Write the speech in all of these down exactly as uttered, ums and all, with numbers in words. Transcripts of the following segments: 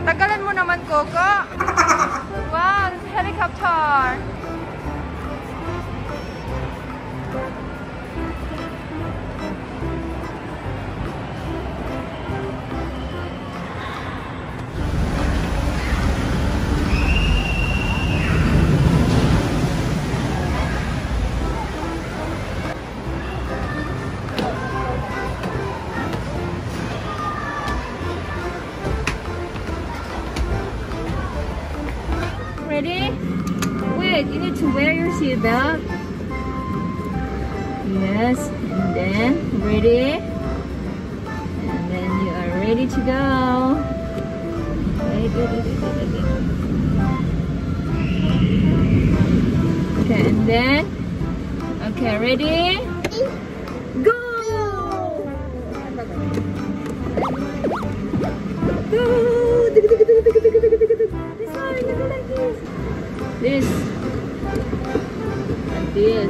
Tagalan mo naman, Coco. Wow, this helicopter. Ready? Wait, you need to wear your seatbelt. Yes, and then ready? And then you are ready to go. Wait, wait, wait, wait, wait, wait. Okay, and then okay, ready? Go! Go! This and this.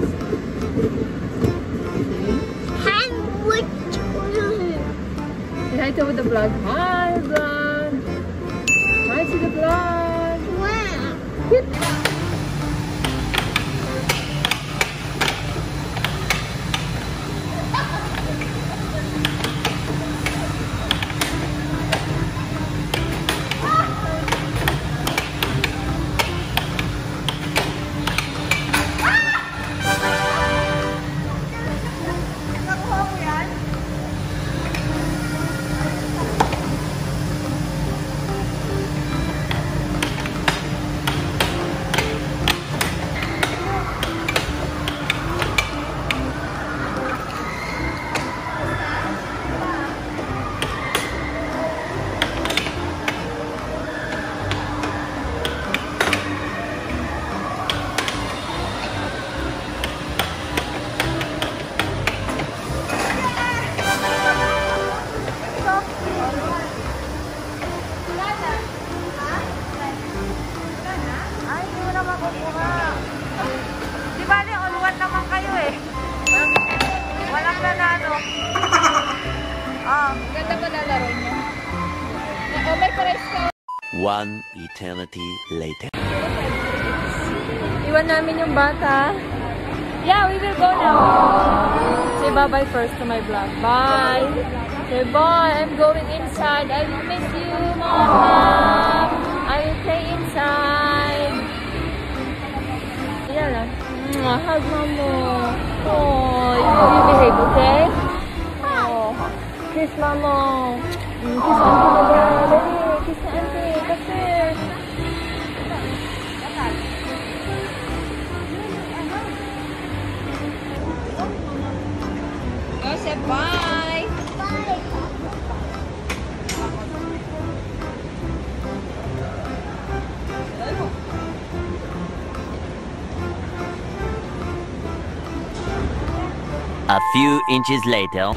Hi, what? Say hi to the vlog. Hi, vlog. Hi to the vlog. Wow. One eternity later. Iwan namin yung bata. Yeah, we will go now. Say bye-bye first to my vlog. Bye. Say bye. I'm going inside. I will miss you, Mama. I will stay inside. Yeah lang. Hug Mama. Oh, you, you behave, okay? Oh, kiss Mama. Kiss Auntie Mama. Kiss Auntie. Kasi. Go say bye. Bye. A few inches later.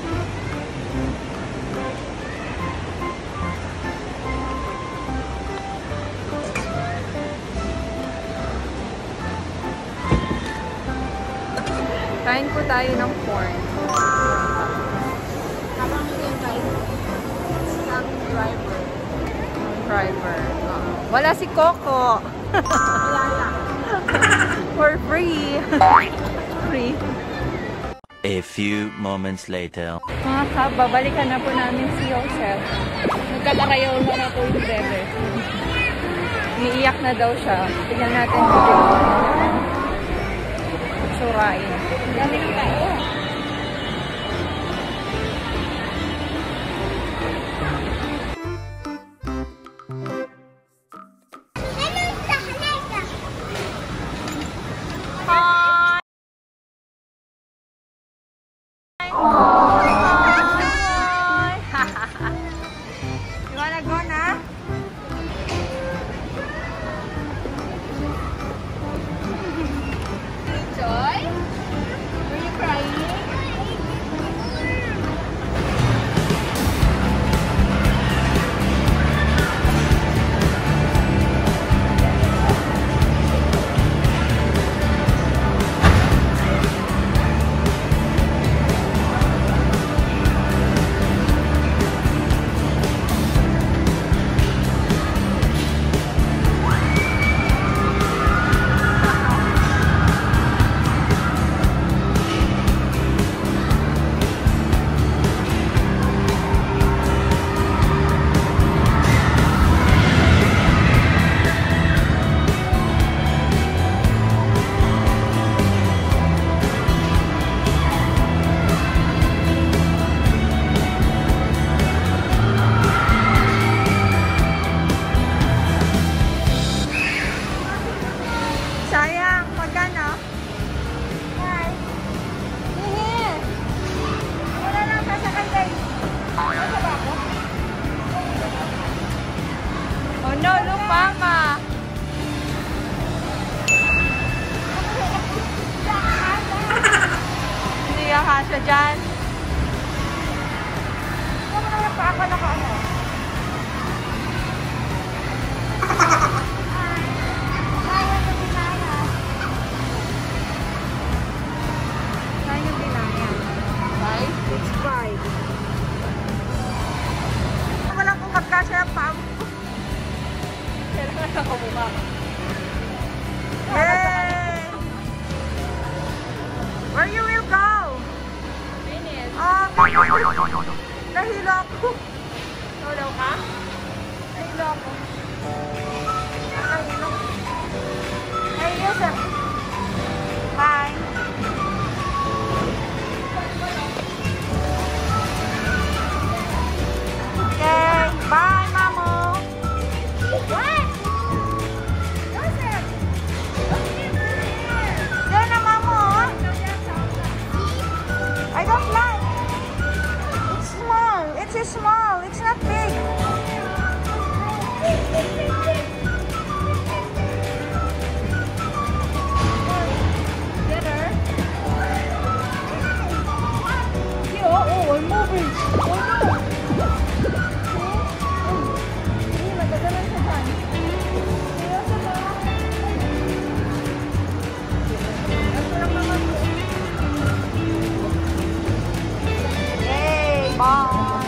Kain po tayo ng corn. Habang yung driver. Ang driver. Driver. Uh, wala si Coco. Wala lang. For free. Free. A few moments later. Mga kab, babalikan na po namin si Joseph. Nagkakarayaw na po yung bebe. Umiiyak na daw siya. Tignan natin dito. Surain. Galing tayo. Joy? Were you crying? Hey! Where you will go? Finish. Ah, nahilo ako. Solo ka? Nahilo ako. Nahilo. Hey, Yusuf. Bye. Okay, bye, Mamo. What? Yusuf. Yan na, Mamo. I don't like. It's small. It's small. It's not big. Get her. Yeah, oh, I'm moving. Oh no. Hindi, magagalan siya dyan. Seryoso ba? Ito lang naman po. Yay! Bye!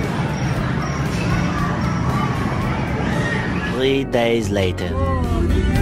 Three days later.